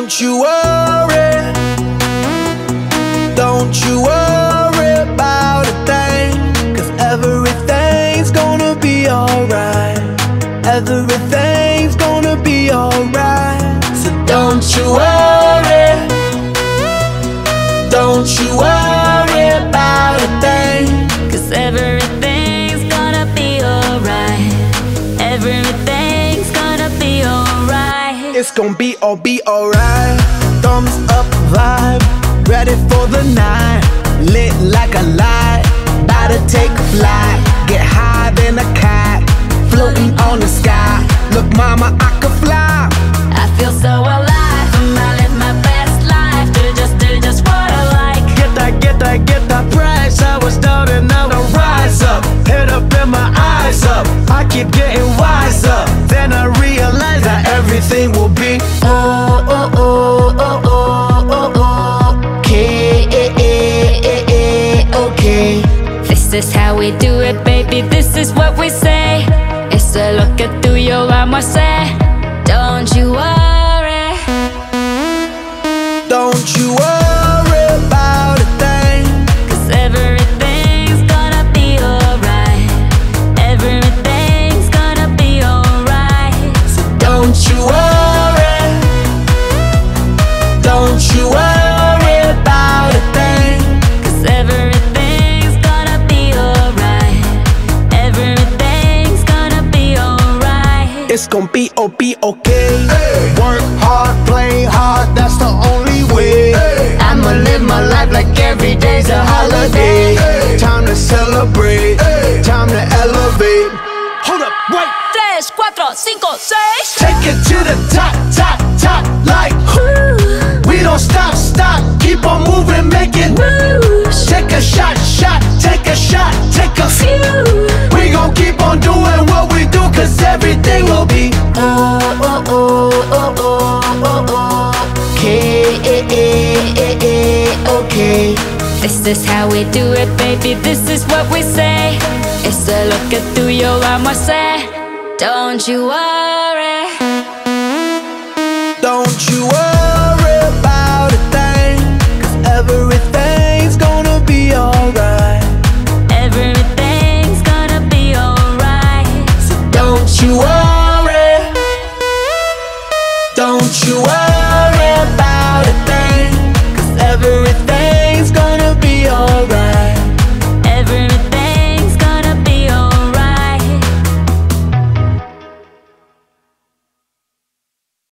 Don't you worry, don't you worry about a thing, 'cause everything's gonna be alright. Everything's gonna be alright. So don't you worry, don't you worry about a thing, 'cause everything's gonna be alright. Everything's gonna be alright. It's gonna be alright. Thumbs up vibe, ready for the night. Lit like a light, about to take a flight. Get higher than a cat, floating on the sky. Look mama, I could fly. I feel so alive, I live my best life. Do just what I like. Get that price. I was down and now I rise up. Head up and my eyes up, I keep getting wiser. Then I realize that everything will be okay. This is how we do it, baby, this is what we say. It's a look at through your armor, say. Don't you worry, don't you worry about a thing, 'cause everything's gonna be alright. Everything's gonna be alright. so don't you worry, don't you worry about a thing, 'Cause everything's gonna be alright. Everything's gonna be alright. it's gonna be okay. Hey. Work hard, play hard, that's the only way. Hey. I'ma live my life like every day's a holiday. Hey. Time to celebrate, hey. Time to elevate. Hold up, wait. 3, 4, 5, 6. Take it to the top, like we don't stop, keep on moving, make it Moves. Take a shot, take a shot, take a few. We gon' keep on doing what we do, 'cause everything will be okay. This is how we do it, baby, this is what we say. It's a look at through your armor, say. Don't you worry, Don't you worry about a thing, 'cause everything's gonna be alright. everything's gonna be alright. So don't you worry, don't you worry.